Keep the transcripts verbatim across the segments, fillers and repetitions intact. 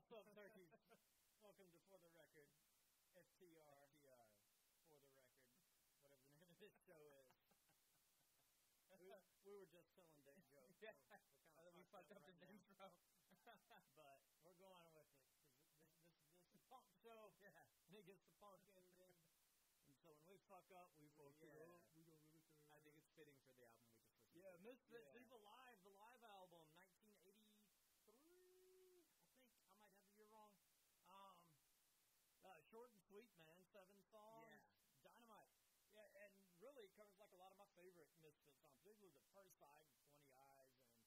What's up, turkeys? Welcome to For the Record, F T R, F T R, For the Record, whatever the name of this show is. we, we were just telling Dave jokes. Yeah, so we're kind of we fucked up right the intro. But we're going with it. This, this, this is a punk show. Yeah. And it gets the punk ending. And so when we fuck up, we fuck yeah. it up. We don't really care. I think it's fitting for the album we just listened yeah, to. Misfits, Yeah, Misfits, Alive, the live album, nineteen eighty-three. I think I might have the year wrong. Um, uh, short and sweet, man. Seven songs. Yeah. Dynamite. Yeah, and really covers like a lot of my favorite Misfits songs, particularly the first side, Twenty Eyes, and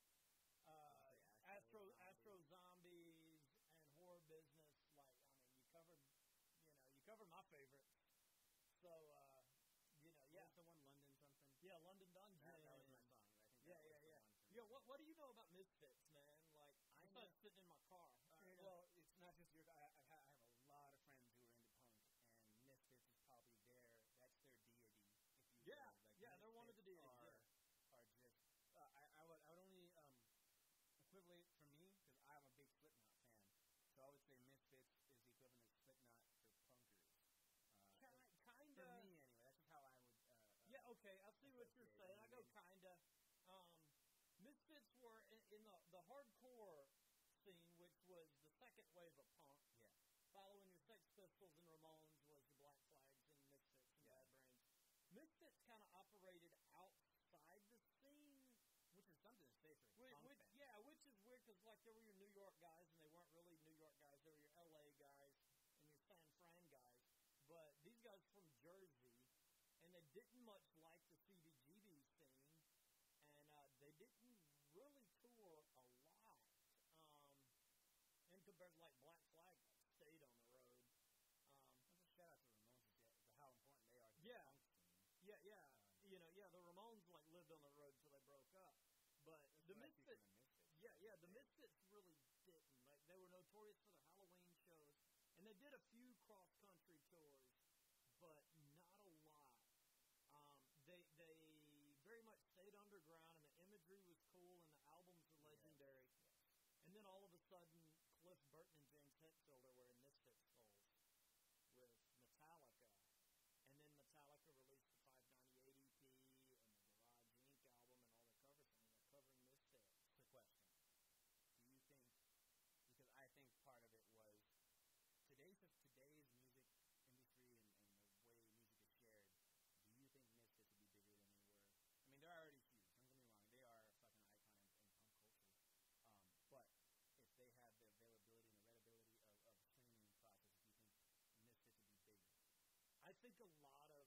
uh, Astro Astro Zombies and Horror Business. Like, I mean, you covered, you know, you covered my favorites. So, uh, you know, yeah. What was the one, London something? Yeah, London Dungeon. That, that was my song. I think yeah, that yeah, was yeah. the one for me. Yeah, what what do you know about Misfits, man? Like, I I'm thought not sitting in my car. Uh, you know? Well, it's not just your. I, I have a lot of friends who are into punk, and Misfits is probably their. That's their deity, if you yeah, will. Like, yeah, they're one of the deities. Are, yeah. are just. Uh, I, I would. I would only um, equivalent for me because I'm a big Slipknot fan. So I would say Misfits is the equivalent of Slipknot for punkers. Uh, Kind for of. me, anyway. That's just how I would. Uh, Yeah, okay, I see what you're saying. I go I mean? kinda. Um, Misfits were in, in the, the hardcore scene, which was the second wave of punk. Yeah. Following your Sex Pistols and Ramones was the Black Flags and Misfits and Yeah. Bad Brains. Misfits kind of operated outside the scene. Which is something to say for a Which, punk which, band. yeah, which is weird because like they were your New York guys and they weren't really New York guys. They were your L A guys and your San Fran guys. But these guys from Jersey, and they didn't much like the C B G B scene, and uh, they didn't really tour a lot. Um, and compared to like Black Flag, like stayed on the road. Um, That's a shout out to Ramones to how important they are to yeah. the punk scene. Yeah, yeah. Um, You know, yeah, the Ramones like lived on the road until they broke up. But That's the what I see Misfits, from the Misfits. yeah, yeah, the Misfits really didn't. Like they were notorious for their Halloween shows, and they did a few cross country tours, but not a lot. Um, they they very much stayed underground, and the imagery was cool, and the albums were legendary. Yes. Yes. And then all of a sudden, Cliff Burton and James Hetfield are wearing Misfit skulls with Metallica. And then Metallica released the five ninety-eight E P and the Garage Incorporated album and all their cover songs. They're covering Misfits. Quick question. Do you think, because I think part of it was, today's today's music industry and, and the way music is shared, do you think Misfits would be bigger than they were? I mean, they're already huge. Don't get me wrong. They are a fucking icon in, in punk culture. Um, but if they had the availability and the readability of, of streaming process, do you think Misfits would be bigger? I think a lot of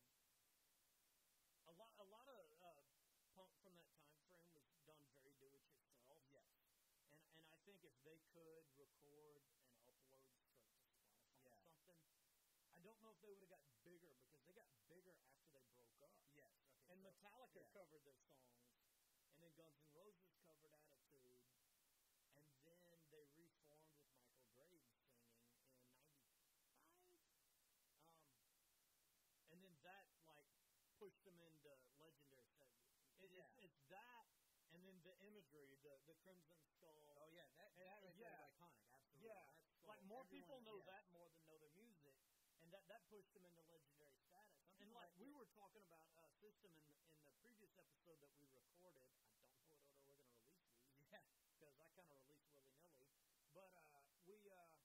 a lot a lot of uh, punk from that time frame was done very do it yourself. Yes. And and I think if they could record and upload straight to Spotify Yeah. or something, I don't know if they would have got bigger because they got bigger after they broke up. Yes. Okay. And so, Metallica yeah. covered their songs, and then Guns N' Roses covered Attitude, and then they reformed with Michael Graves singing in ninety-five. Um, and then that like pushed them into legendary status. It, Yeah. it's, it's that, and then the imagery, the the Crimson Skull. Oh yeah, that And, that right yeah. there is iconic. Absolutely. Yeah, That's so like more everyone, people know yeah. that more than know their music, and that, that pushed them into legendary status. Some And people like like we it. were talking about uh, System in in the previous episode that we recorded. I don't know what order we're going to release these. Yeah. Because I kind of release willy nilly, but uh, we, uh,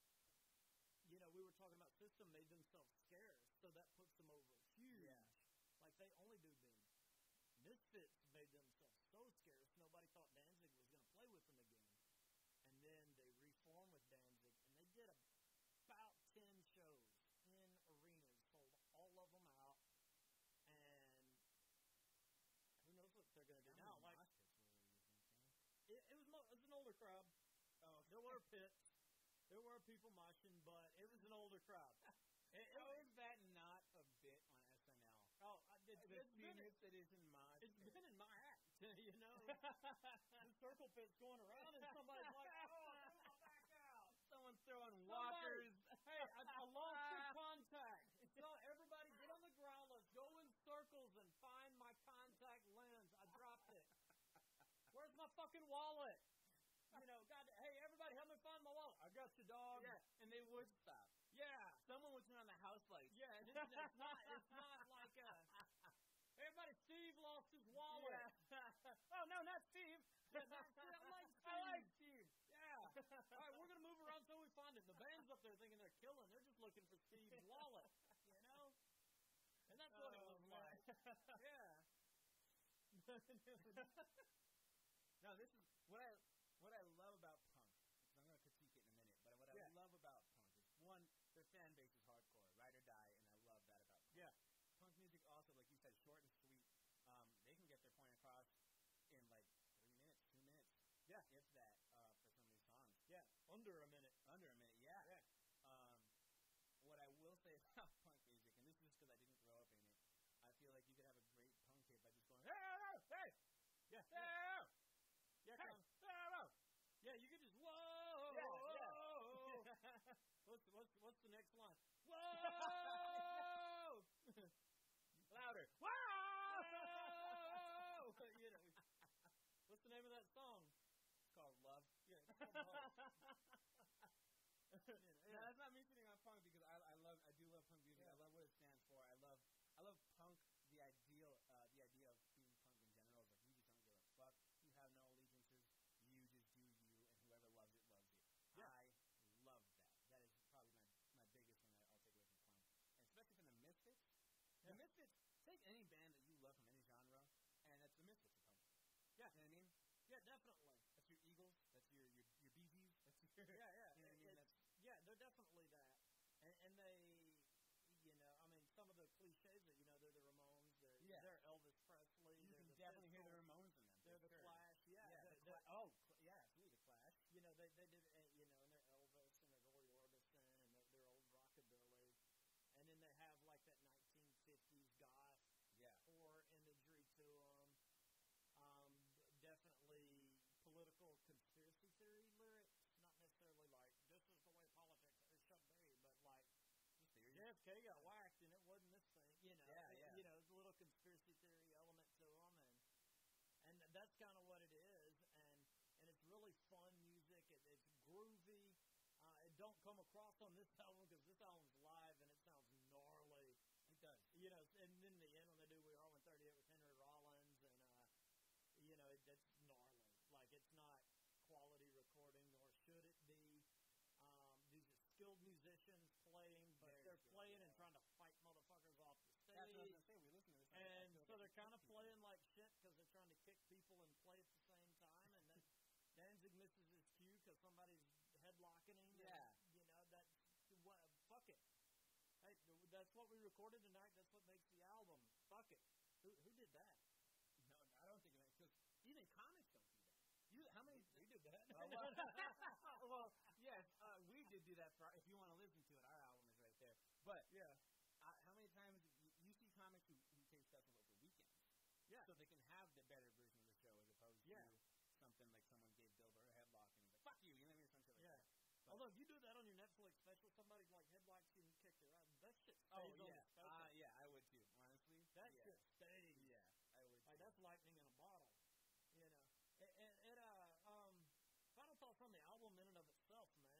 you know, we were talking about System made themselves scarce, so that puts them over huge. Yeah. Like they only do big. Misfits made themselves so scarce, nobody thought Danzig was going to play with them again. And then they reformed with Danzig, and they did about ten shows in arenas, sold all of them out, and who knows what they're going to do now. Like mosh pits were you thinking? it, it was mo- it was an older crowd. Oh, There were pits, there were people moshing, but it was an older crowb. It, it How was, is that not a bit on S N L? oh, I- it, The it's been penis that is in mosh it's pits. been in my act, you know. The circle pit's going around, and somebody's like, "Oh, throw my back out." Someone's throwing Somebody, walkers. hey, I, I lost your contact. So everybody, get on the ground. Let's go in circles and find my contact lens. I dropped it. Where's my fucking wallet? You know, God, hey, everybody, help me find my wallet. I got you, dog. and they would stop. Yeah. Someone would turn on the house lights. Yeah, and it's, it's not it's not like a everybody. Steve lost his wallet. Yeah. Oh no, not Steve. Yeah, not, I like Steve. I like Steve. Yeah. All right, we're gonna move around until we find it. The band's up there thinking they're killing. They're just looking for Steve's wallet. You know. And that's what Oh, it was man. like. Yeah. No, this is what I what I love about punk. Because I'm going to critique it in a minute, but what I Yeah. love about punk is one, their fan base is hardcore, ride or die, and I love that about punk. Yeah. Punk music also, like you said, short and sweet. Um, they can get their point across in like three minutes, two minutes. Yeah. If that, uh, for some of these songs. Yeah. Under a minute. Under a minute, yeah. Yeah. Um, what I will say about punk music, and this is just because I didn't grow up in it, I feel like you could have a great punk hit by just going, hey, hey, hey, Yeah. hey, hey, Yeah. hey, Come. hey, Yeah. You could just whoa. Yeah, whoa. yeah. what's what's what's the next line? Whoa. louder. Whoa. You know. What's the name of that song? It's called Love. Yeah. It's called Love. No, that's not me sitting on punk because I, I love I do love punk music. Yeah. I love what it stands for. I love I love punk. The ideal uh, the idea of being punk in general is like you just don't give a fuck. You have no allegiances. You just do you, and whoever loves it loves it. Yeah. I love that. That is probably my, my biggest thing that I'll take away from punk, and especially from the Misfits. Yeah. The Misfits, take any band that you love from any genre, and that's the Misfits of punk. Yeah. You know what I mean? Yeah, definitely. That's your Eagles. That's your your your Bee Gees. That's your Yeah, yeah. You know what I mean? It's- That's yeah, they're definitely that. And, and they, you know, I mean, some of the cliches that, you know, they're the Ramones, they're, Yeah. they're Elvis Presley, you they're can the definitely hear the Pistols, Ramones in them. they're for the sure. Clash. Yeah, Yeah, they're, the they're, Cla- oh, cl- yeah, absolutely the Clash. you know, they they did, uh, you know, and they're Elvis and they're Roy Orbison and they're, they're old rockabilly, and then they have like that nineteen fifties goth Yeah. horror imagery to them. Um, definitely political conspiracy theory lyrics, not necessarily like this is the way politics or should be, but like Just theory. J F K got whacked and it wasn't this thing, you know. Yeah, it- yeah. You know, it's a little conspiracy theory element to them, and and that's kind of what it is, and and it's really fun music. It, it's groovy. Uh, it don't come across on this album because this album's live and it sounds gnarly. It does. You know, and then the end when they do "We Are One thirty-eight" with Henry Rollins, and uh, you know, it, it's gnarly. Like it's not quality recording, nor should it be. Um, these are skilled musicians playing, but Very they're skilled, playing yeah. and trying to fight motherfuckers off the stage. That's what I was gonna say. We listen to this, And I feel so like they're it's kind of people. playing like shit because they're trying to kick people and play at the same time. And then Danzig misses his cue because somebody's headlocking him. Yeah. And, you know, that's what. Fuck it. Hey, th- that's what we recorded tonight. That's what makes the album. Fuck it. Who who did that? No, I don't think it because even comics don't do that. You how many? We did that. Uh, well, well, yes, uh, we did do that. For, if you want to listen to it, our album is right there. But yeah. uh, how many times you, you see comics who, who take stuff for weekends? Yeah. So they can have the better version of the show as opposed Yeah. to something like someone gave Bill Burr a headlock and he's like, "Fuck you," you know what I mean? Something like Yeah. that. But, Although if you do that on your Netflix special, somebody like headlocks you and kicks your ass. That shit stays oh on yeah, the special. uh, yeah, I would too. Honestly, That yeah. shit stays. Yeah, I would. Like too. that's lightning in a bottle, you know. And, and, and uh, um, final thoughts on the album in and of itself, man.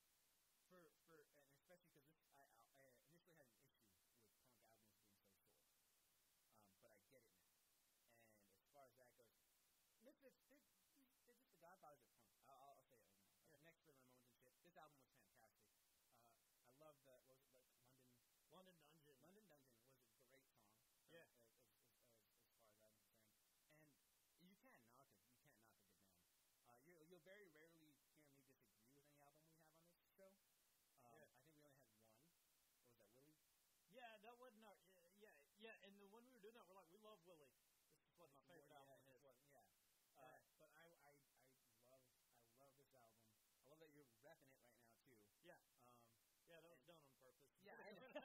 for for and especially because this I, I initially had an issue with punk albums being so short, um, but I get it now. And as far as that goes, Misfits they're, they're just the godfathers of punk. I'll, I'll, I'll say it. You know, Yeah. Next to the Ramones and shit, this album was fantastic. Uh, I love the what was it like London London Dungeon. London Dungeon was a great song. um, Yeah. As, as, as, as, as far as I'm concerned, and you can't knock it. You can't knock a good band. Uh, you're, you'll very rarely hear me disagree with any album we have on this show. Um, Yeah. I think we only had one. What was that, Willie? Yeah, that wasn't our. Yeah, yeah, yeah. And then when we were doing that, we're like, we love Willie. This is what my More- favorite yeah, album this is. one, yeah. Uh, Uh, but I, I, I love, I love this album. I love that you're repping it right now too. Yeah. Um, Yeah, that was and- done on purpose. yeah. I know.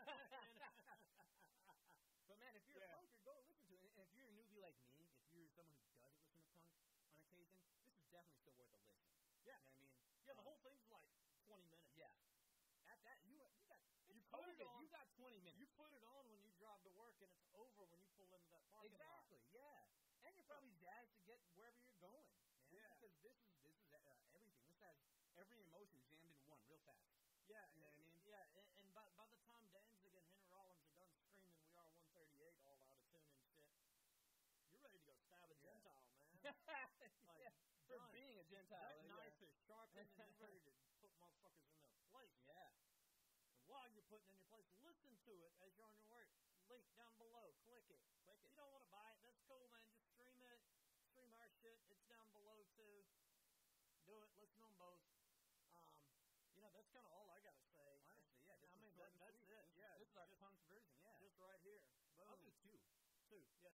But man, if you're Yeah. a punker, go listen to it. And if you're a newbie like me, if you're someone who doesn't listen to punk on occasion, this is definitely still worth a listen. Yeah. You know what I mean? Yeah, the Um, whole thing's like twenty minutes. Yeah. At that, you you got You it's put it COVID. on- You got twenty minutes. You put it on when you drive to work, and it's over when you pull into that parking lot. Exactly. Yeah. And you're probably jazzed to get wherever you're going, man. Yeah. Because this is this is uh, everything. This has every emotion jammed in one, real fast. Yeah, You know what I mean? Yeah, and, and by, by the time Danzig and Henry Rollins are done screaming "We Are one thirty-eight" all out of tune and shit, you're ready to go stab a Yeah. Gentile, man. Like, yeah. For done. being a Gentile. That yeah. knife is sharpened, and you're ready to put motherfuckers in their place. Yeah. And while you're putting it in your place, listen to it as you're on your work. Link down below. Click it. Click it. You don't want to buy it. That's cool, man. Just stream it. Stream our shit. It's down below, too. Do it. Listen to them both. Um, you know, that's kind of all I got to say. Honestly, yeah. This I was mean, short that, and that's sweet. it. This, Yeah, this is our just, punk version, yeah. just right here. Boom. I'll do two. Two. Yeah,